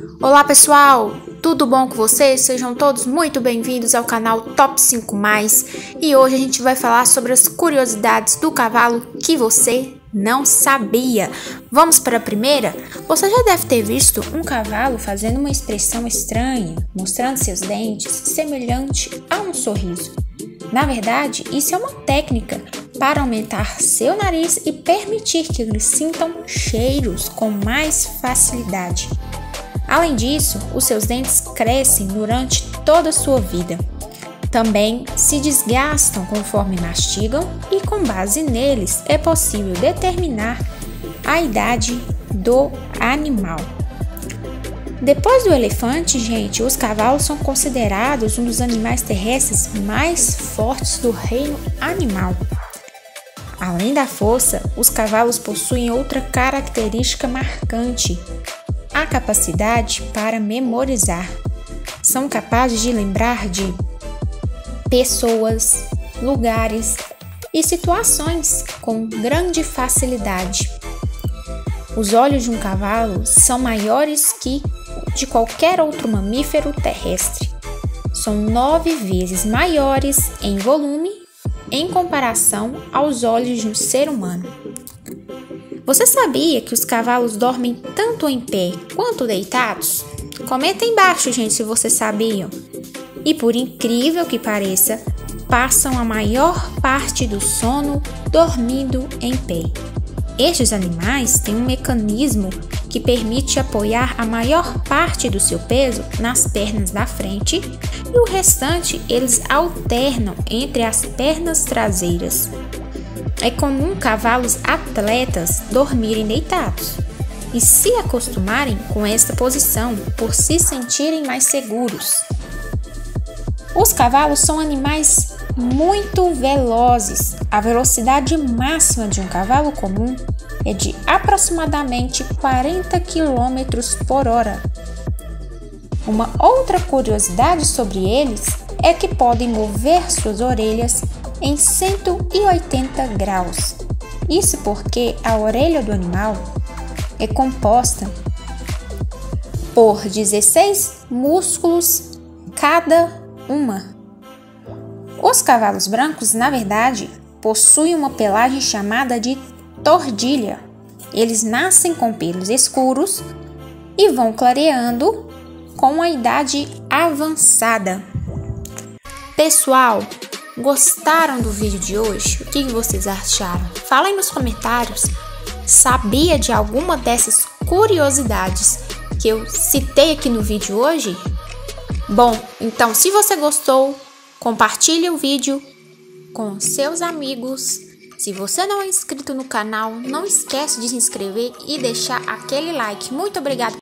Olá pessoal, tudo bom com vocês? Sejam todos muito bem-vindos ao canal Top 5 Mais e hoje a gente vai falar sobre as curiosidades do cavalo que você não sabia. Vamos para a primeira? Você já deve ter visto um cavalo fazendo uma expressão estranha, mostrando seus dentes, semelhante a um sorriso. Na verdade, isso é uma técnica para aumentar seu nariz e permitir que eles sintam cheiros com mais facilidade. Além disso, os seus dentes crescem durante toda a sua vida. Também se desgastam conforme mastigam e com base neles é possível determinar a idade do animal. Depois do elefante, gente, os cavalos são considerados um dos animais terrestres mais fortes do reino animal. Além da força, os cavalos possuem outra característica marcante: a capacidade para memorizar. São capazes de lembrar de pessoas, lugares e situações com grande facilidade. Os olhos de um cavalo são maiores que de qualquer outro mamífero terrestre. São 9 vezes maiores em volume em comparação aos olhos de um ser humano. Você sabia que os cavalos dormem tanto em pé quanto deitados? Comenta aí embaixo, gente, se vocês sabiam. E por incrível que pareça, passam a maior parte do sono dormindo em pé. Estes animais têm um mecanismo que permite apoiar a maior parte do seu peso nas pernas da frente e o restante eles alternam entre as pernas traseiras. É comum cavalos atletas dormirem deitados e se acostumarem com esta posição por se sentirem mais seguros. Os cavalos são animais muito velozes. A velocidade máxima de um cavalo comum é de aproximadamente 40 km por hora. Uma outra curiosidade sobre eles é que podem mover suas orelhas em 180 graus. Isso porque a orelha do animal é composta por 16 músculos cada uma. Os cavalos brancos, na verdade, possuem uma pelagem chamada de tordilha. Eles nascem com pelos escuros e vão clareando com a idade avançada. Pessoal, gostaram do vídeo de hoje? O que vocês acharam? Fala aí nos comentários. Sabia de alguma dessas curiosidades que eu citei aqui no vídeo hoje? Bom, então se você gostou, compartilhe o vídeo com seus amigos. Se você não é inscrito no canal, não esquece de se inscrever e deixar aquele like. Muito obrigada.